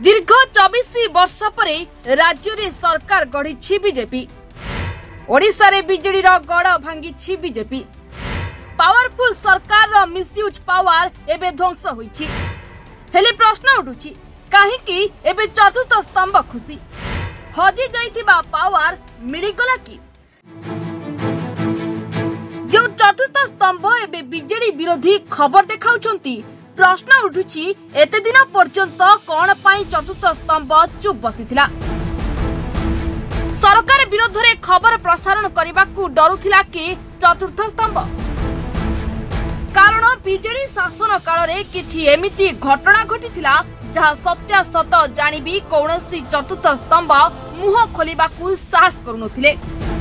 दीर्घ 24 वर्ष परे राज्य रे सरकार गढ़ी बीजेपी। ओडिशा रे बीजेडी रो गड़ भांगी बीजेपी। पावरफुल सरकार रो मिसयूज पावर एबे ध्वंस होईछि। हेले प्रश्न उठुछि काहेकि एबे चतुर्थ स्तंभ खुशी हजि जाइथिबा पावर मिलिगला कि? जो चतुर्थ स्तंभ एबे बीजेडी विरोधी खबर देखाउछंती प्रश्न उठुछि एते दिन पर्यंत कोन पाई चतुर्थ स्तंभ चुप बसिथिला? सरकार विरोध रे खबर प्रसारण करबाकू डरुथिला कि चतुर्थ स्तंभ? कारण बीजेडी शासन काल रे किछि एमिति घटना घटिथिला जहा सत्यासत जानिबी कौनसी चतुर्थ स्तंभ मुह खोलिबाकू साहस करुनथिले।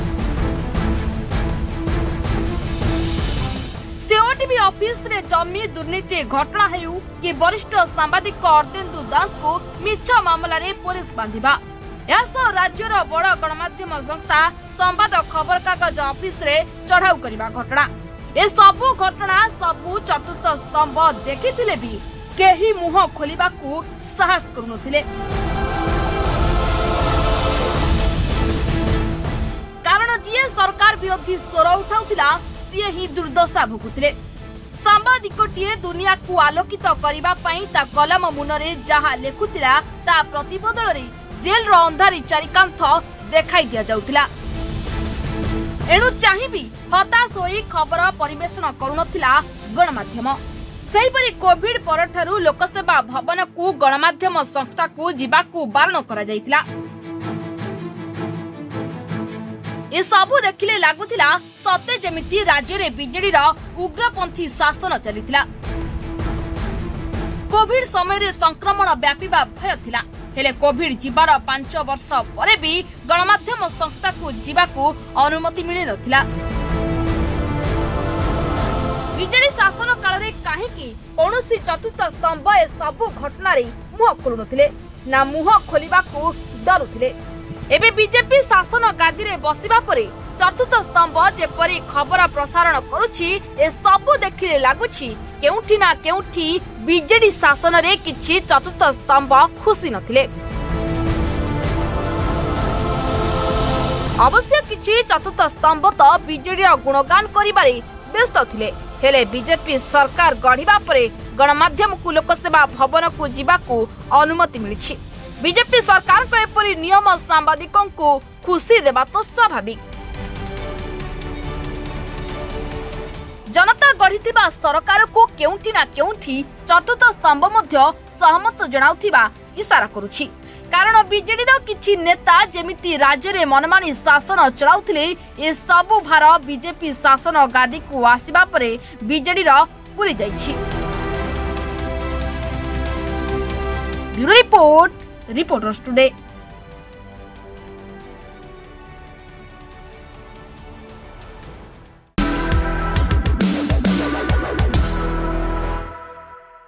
सीओटीवी ऑफिस रे जमी दुर्नीति घटना हेउ कि वरिष्ठ सांबादिक अर्तेन्दु दास को मिछ मामला रे पुलिस बांधिबा, यासो राज्यर बड़ गणमाध्यम संस्था संवाद खबर कागज ऑफिस रे चढ़ाऊ करबा घटना, ए सबु घटना सबु चतुर्थ स्तंभ देखिथिले भी केही मुह खोलिबाकू साहस करुनथिले। कारण जिए सरकार विरोधी स्वर उठाउथिला सिए ही दुर्दशा भोगुथिले। सांबादिकटीए दुनिया को आलोकित करिबा पई ता कलम मुनरे जहा लेखुथिला ता प्रतिबदल रे जेल रो अंधारी चारिकांथ देखाई दिया जाउथिला। एणु चाहिबी हताश होई खबर परिवेषण करुनथिला गणमाध्यम। सेहिपरि कोविड परठारु लोकसेवा भवन को गणमाध्यम संस्था को जिबाकू बारण करा जाइथिला। ए सबु देखिले लागुथिला सत्य जेमिति राज्य रे बीजेडी रा उग्रपंथी शासन चलिथिला। कोविड समय रे संक्रमण व्यापीबा भय थिला, हेले कोविड जीवार 5 वर्ष परे भी गणमाध्यम संस्था को जीवाकू अनुमति मिली नथिला। बीजेडी शासन काल रे काहेकि कौनसी चतुर्थ स्तंभ ए सबु घटना रे मुह खोलुनथिले ना मुह खोलिबाकू डरुथिले। एबे बीजेपी शासन गादी रे बसिबा परे चतुर्थ स्तंभ जेपरी खबर प्रसारण करुछि ए सबु देखिले लागुछि केउठी ना केउठी बीजेडी शासन रे किछि चतुर्थ स्तंभ खुशी नथिले। अवश्य किछि चतुर्थ स्तंभ तो बीजेडी रो गुणगान करिबारे व्यस्त थिले, हेले बीजेपी सरकार गढ़िबा परे गणमाध्यम को लोकसेवा भवन को जिबाकू अनुमति मिलिछि। बीजेपी सरकार को एपरी नियम सांबादिकों को खुशी देबा तो स्वाभाविक। जनता गढ़िथिबा सरकार को केउठी ना केउठी चतुर्थ स्तंभ मध्य सहमत जणाउथिबा इशारा करुछि। कारण बीजेडी रो किछि नेता जेमिति राज्य रे मनमानी शासन चलाउथिले ए सबु भार बीजेपी शासन गादी को आसीबा परे बीजेडी रो पुरी जाइछि। Bureau report, reporters today.